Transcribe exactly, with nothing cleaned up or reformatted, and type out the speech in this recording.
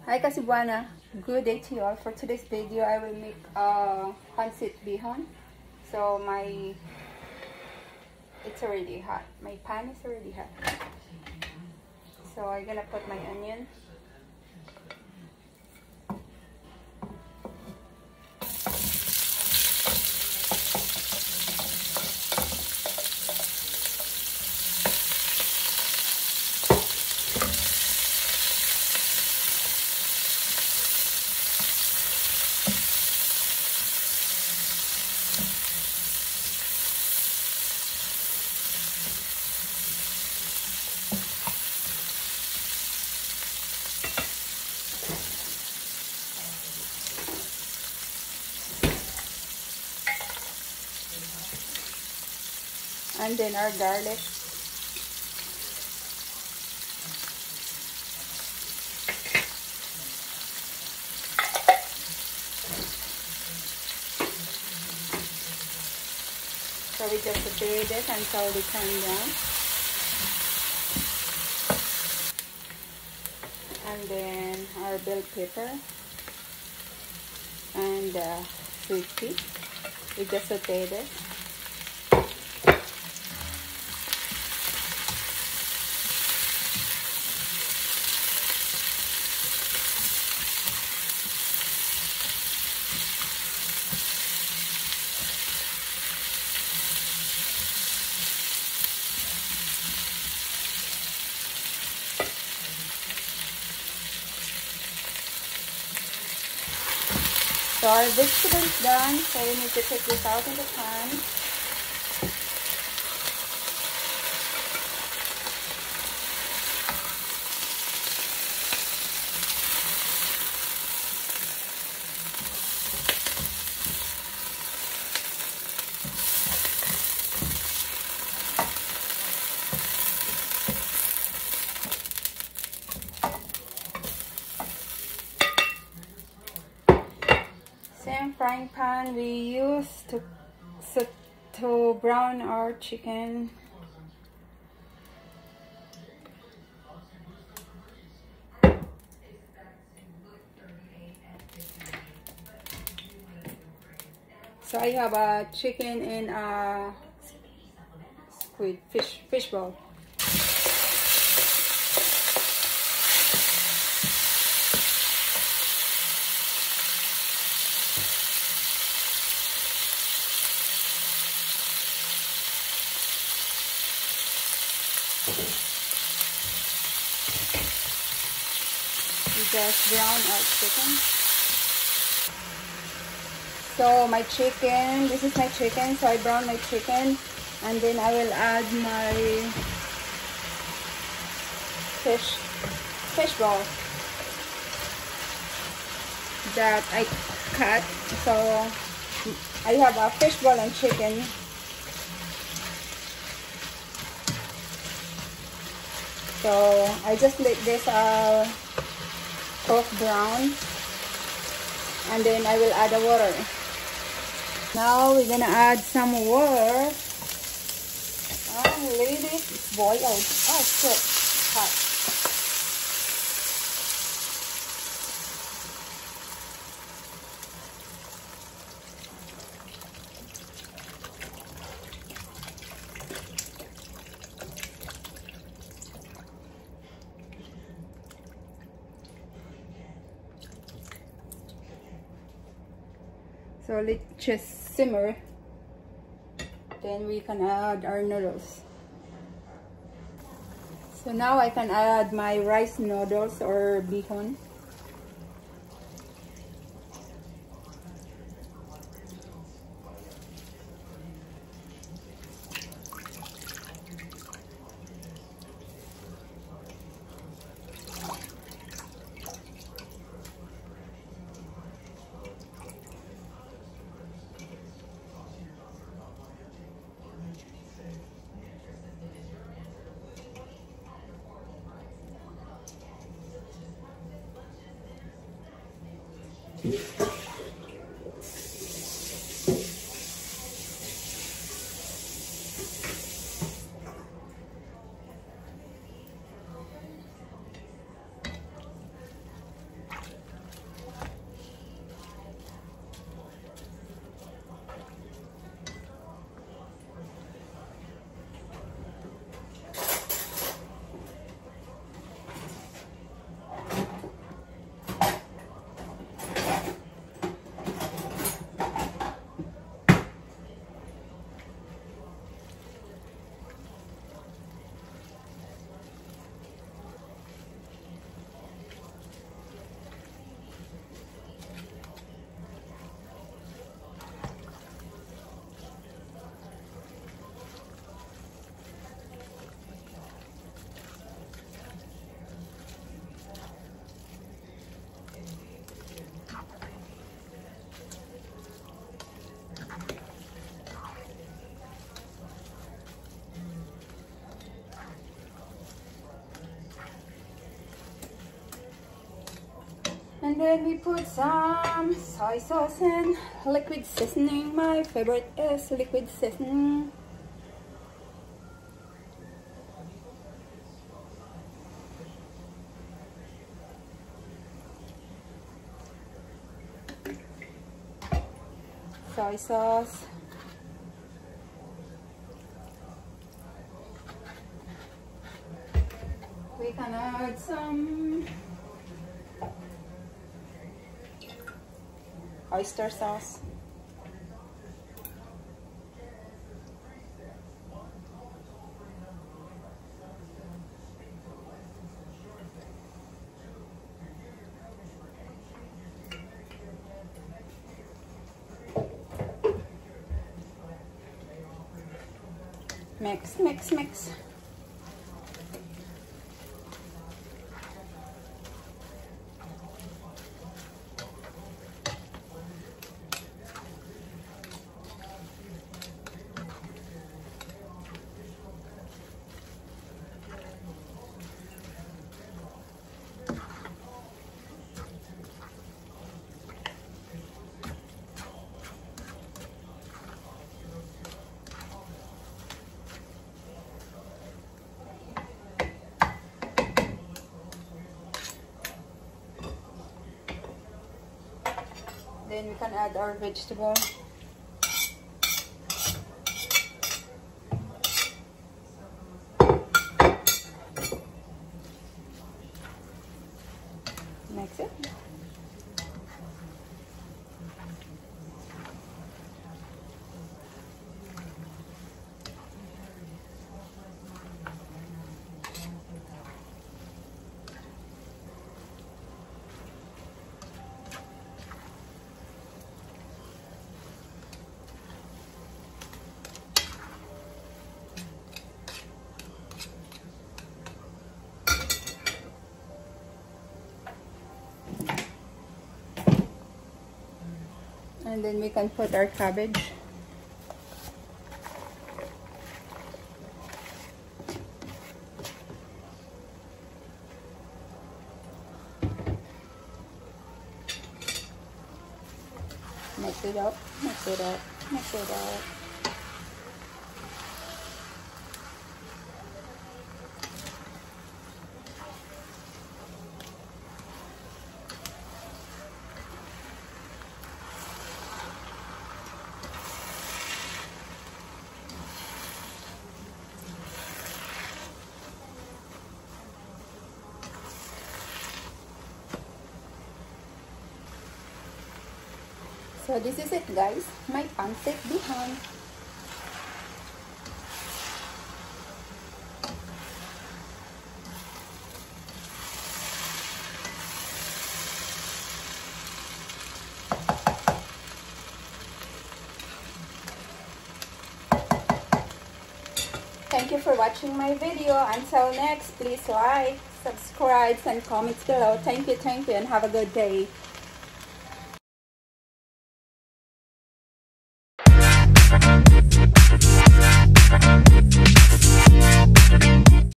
Hi Kasibuana, good day to you all. For today's video, I will make uh, pancit bihon. So my, it's already hot. My pan is already hot. So I'm gonna put my onion. And then our garlic. So we just saute this until they turn down. And then our bell pepper and uh, sweet pea. We just saute this. So our vegetable is done, so we need to take this out in the pan. Same frying pan we use to so, to brown our chicken. So I have a chicken in a squid fish fish bowl. We just brown our chicken. So my chicken, this is my chicken, so I brown my chicken, and then I will add my fish, fish ball that I cut. So I have a fish ball and chicken. So I just let this uh, cook brown, and then I will add the water. Now we're gonna add some water. Oh, lady, it's boiled. Oh, shit, hot. So let's just simmer. Then we can add our noodles. So now I can add my rice noodles or bihon. And then we put some soy sauce and liquid seasoning. My favorite is liquid seasoning. Soy sauce. We can add some oyster sauce. Mix, mix, mix. Then we can add our vegetable. Mix it. And then we can put our cabbage. Mix it up, mix it up, mix it up. So this is it, guys, my pancit bihon. Thank you for watching my video. Until next, please like, subscribe, and comments below. Thank you, thank you, and have a good day.